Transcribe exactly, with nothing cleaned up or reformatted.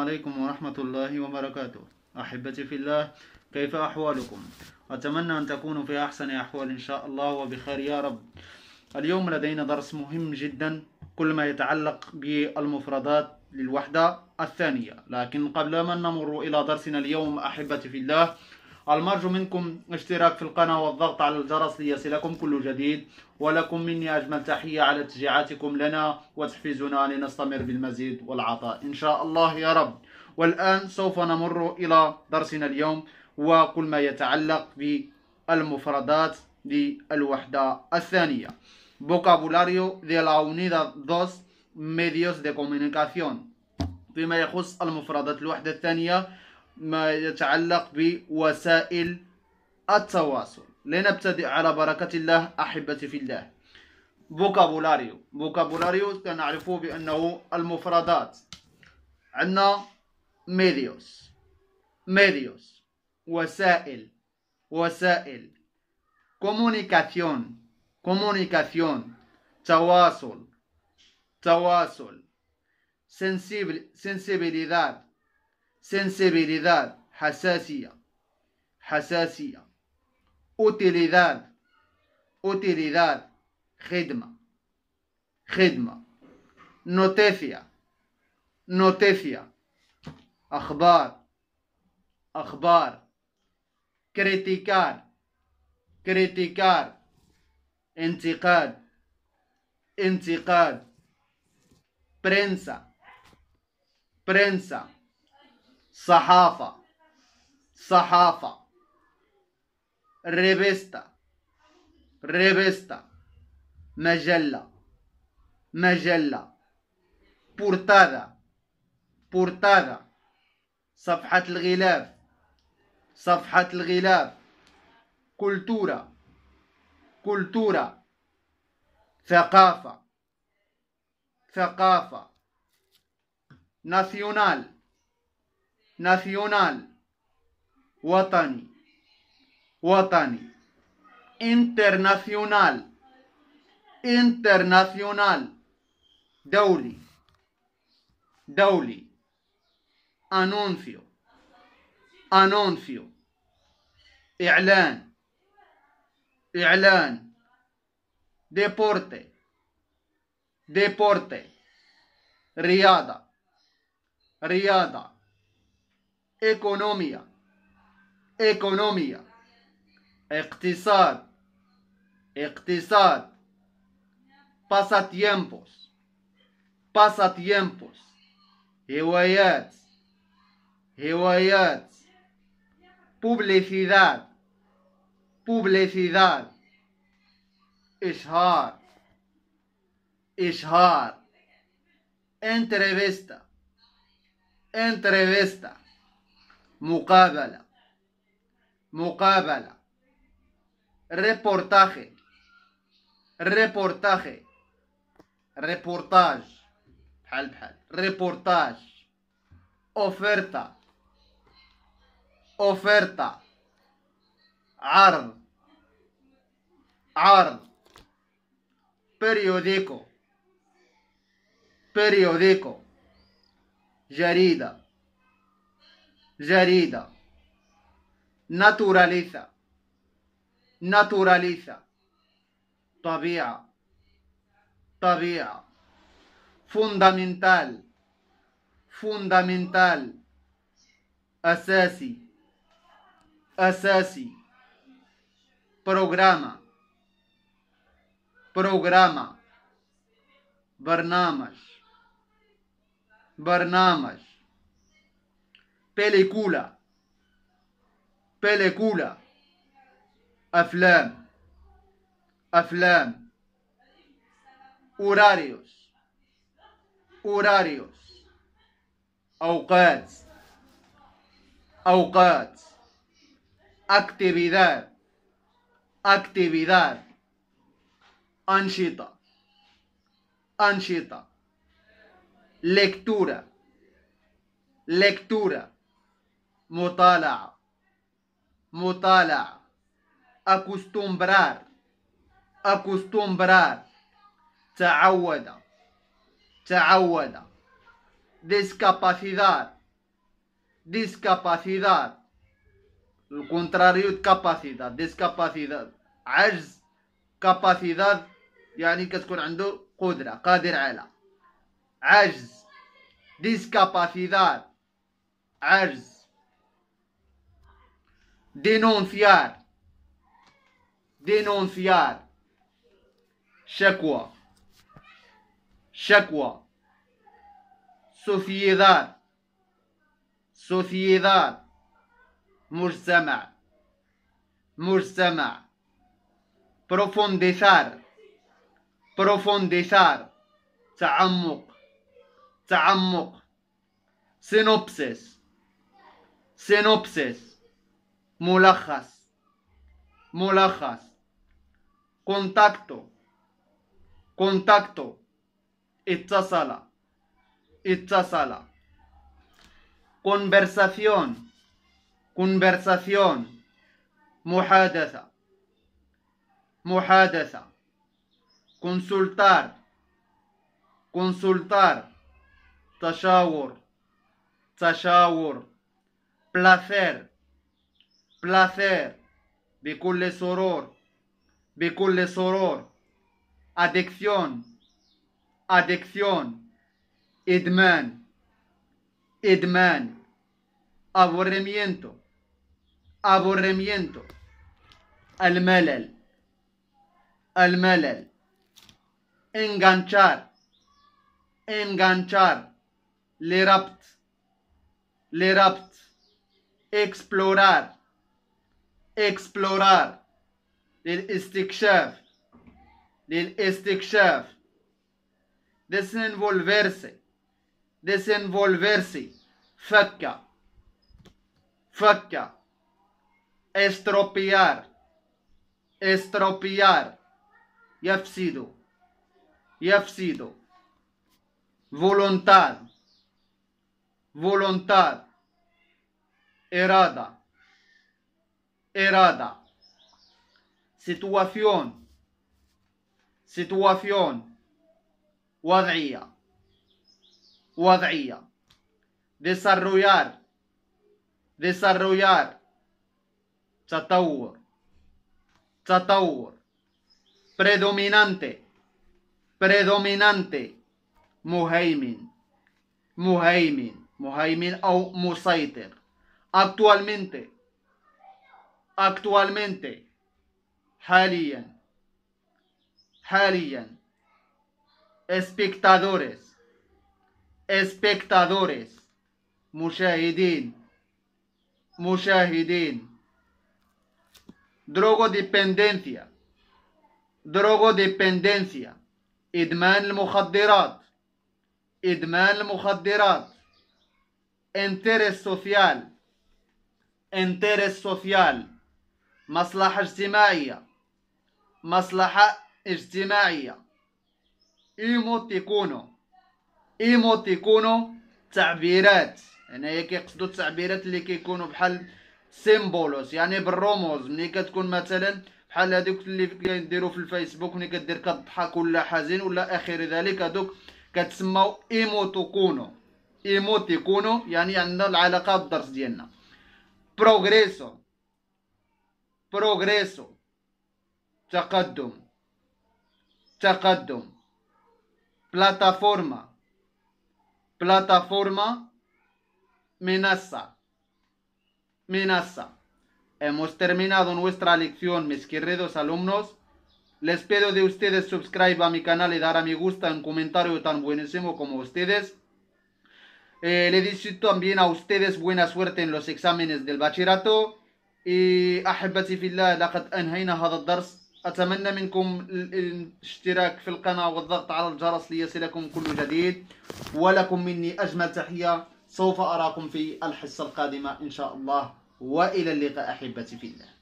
عليكم ورحمة الله وبركاته. أحبتي في الله، كيف أحوالكم؟ أتمنى أن تكونوا في أحسن أحوال إن شاء الله وبخير يا رب. اليوم لدينا درس مهم جدا، كل ما يتعلق بالمفردات للوحدة الثانية. لكن قبل ما نمر إلى درسنا اليوم أحبتي في الله، المرجو منكم اشتراك في القناة والضغط على الجرس ليصلكم كل جديد، ولكم مني أجمل تحية على تشجيعاتكم لنا وتحفيزنا لنستمر بالمزيد والعطاء إن شاء الله يا رب. والآن سوف نمر إلى درسنا اليوم وكل ما يتعلق بالمفردات للوحدة الثانية. Vocabulario de la unidad dos, medios de comunicación. فيما يخص المفردات الوحدة الثانية ما يتعلق بوسائل التواصل. لنبتدئ على بركة الله أحبتي في الله. vocabulario vocabulario نعرفه بأنه المفردات. عندنا medios medios وسائل وسائل comunicación comunicación تواصل تواصل sensibilidad sensibilidad حساسية حساسية utilidad utilidad خدمة خدمة noticia noticia أخبار أخبار criticar criticar انتقاد انتقاد prensa prensa صحافة صحافة revista revista مجلة مجلة portada portada صفحة الغلاف صفحة الغلاف cultura cultura ثقافة ثقافة nacional nacional وطني وطني internacional internacional دولي دولي anuncio anuncio إعلان إعلان deporte deporte رياضة رياضة economía economía اقتصاد اقتصاد pasatiempos pasatiempos هوايات هوايات publicidad publicidad إشهار إشهار entrevista entrevista مقابلة مقابلة reportaje reportaje reportage بحال بحال reportage oferta oferta عرض عرض periódico periódico جريدة جريدة naturaliza naturaliza طبيعة طبيعة fundamental fundamental أساسي أساسي programa programa برنامج برنامج película película أفلام أفلام horarios horarios أوقات أوقات actividad actividad أنشطة أنشطة lectura lectura مطالعة مطالعة acostumbrar acostumbrar تعود تعود discapacidad discapacidad. El contrario de capacidad. Discapacidad. عجز. capacidad يعني كتكون عنده قدرة، قادر على. عجز. discapacidad. عجز. denunciar. denunciar. شكوى. شكوى. sociedad. sociedad. مجتمع. مجتمع. profundizar. profundizar. تعمق. تعمق. synopsis. synopsis. ملخص. ملخص. contacto. contacto. اتصل. اتصل. conversación. conversación. محادثة. محادثة. consultar. consultar. تشاور. تشاور. placer. placer. بكل سرور. بكل سرور. adicción. adicción. إدمان. إدمان. aburrimiento. aburrimiento. الملل. الملل. enganchar. enganchar. لربط. لربط. explorar. explorar. للاستكشاف. للاستكشاف. desenvolverse. desenvolverse. فك. فك. estropear. estropear. يفسد. يفسد. voluntad. voluntad. إرادة. إرادة. situación. situación. وضعية. وضعية. desarrollar. desarrollar. تطور. تطور. predominante. predominante. مهيمن. مهيمن. مهيمن أو مسيطر. actualmente. actualmente. حاليا. حاليا. espectadores. espectadores. مشاهدين. مشاهدين. drogodependencia. drogodependencia. إدمان المخدرات. إدمان المخدرات. interés social. interés social. مصلحة اجتماعية. مصلحة اجتماعية. ايموتيكونو. ايموتيكونو تعبيرات، يعني هي كيقصدوا التعبيرات اللي كيكونوا بحال سيمبولوس، يعني بالرموز. ملي كتكون مثلا بحال هذوك اللي كيديروا في الفيسبوك، ملي كدير كتضحك ولا حزين ولا اخر ذلك، هذوك كتسموا ايموتيكونو. ايموتيكونو يعني عندنا العلاقه بالدرس ديالنا. بروغريسو. بروغريسو. تقدم. تقدم. plataforma. plataforma. Amenaza. Amenaza. Hemos terminado nuestra lección, mis queridos alumnos. Les pido de ustedes suscribir a mi canal y dar a me gusta, un comentario tan buenísimo como ustedes. Eh, le deseo también a ustedes buena suerte en los exámenes del bachillerato. y أحبتي في الله، لقد أنهينا هذا الدرس. أتمنى منكم الاشتراك في القناة والضغط على الجرس ليصلكم كل جديد، ولكم مني أجمل تحية. سوف أراكم في الحصة القادمة إن شاء الله، وإلى اللقاء أحبتي في الله.